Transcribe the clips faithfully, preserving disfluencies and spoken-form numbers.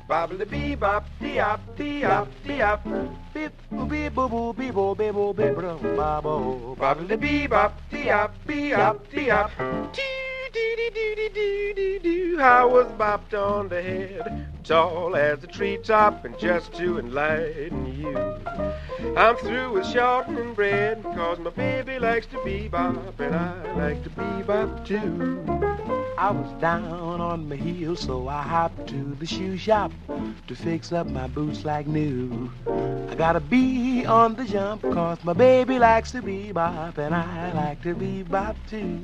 Bobbly bee bop, dee up, dee up, dee up. Beep boo bee boo boo bee boo bee boo bee boo bobble. Bobbly bee bop, dee up, dee up, dee up. Doo doo doo doo doo doo doo. I was bopped on the head, tall as a treetop, and just to enlighten you, I'm through with shortening bread, cause my baby likes to bebop, and I like to bebop too. I was down on my heels, so I hopped to the shoe shop to fix up my boots like new. I gotta be on the jump, cause my baby likes to bebop, and I like to bebop too.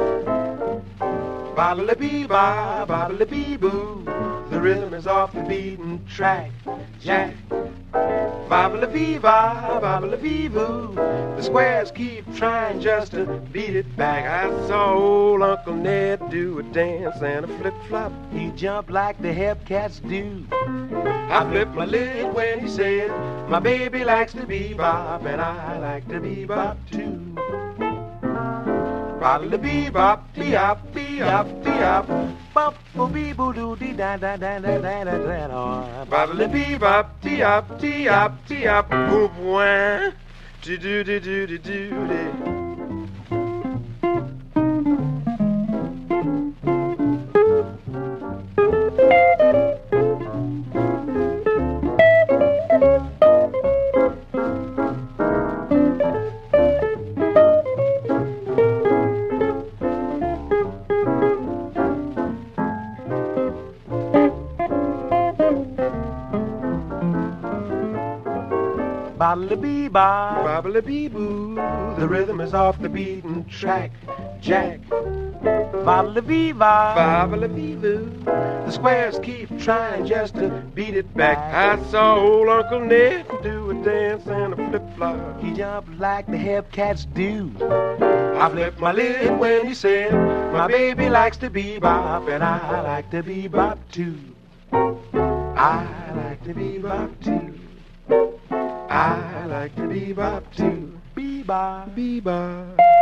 Bobbly bee-bop, bobbly bee-boo, the rhythm is off the beaten track, Jack. Bobbly bee-bop, bobbly bee-boo, the squares keep trying just to beat it back. I saw old Uncle Ned do a dance and a flip-flop. He jumped like the hep cats do. I flipped my lid when he said, my baby likes to bebop, and I like to bebop too. Bobbly bee-bop, dee-op, dee-op, dee-op. Bop, boo, bee, boo, doo, dee, da, da, da, da, da, da, da, da. Bobbly bee-bop, dee-op, dee-op, dee-op. Boop, wah, do-do-do-do-do-do-do. Bobbly bee bop, bobbly bee boo, the rhythm is off the beaten track, Jack. Bobbly bee bop, bobbly bee boo, the squares keep trying just to beat it back. I saw old Uncle Ned do a dance and a flip flop. He jumped like the hep cats do. I flipped my lid when he said, my baby likes to bebop, and I like to bebop too. I like to bebop too. I like to bebop too. Bebop, bebop.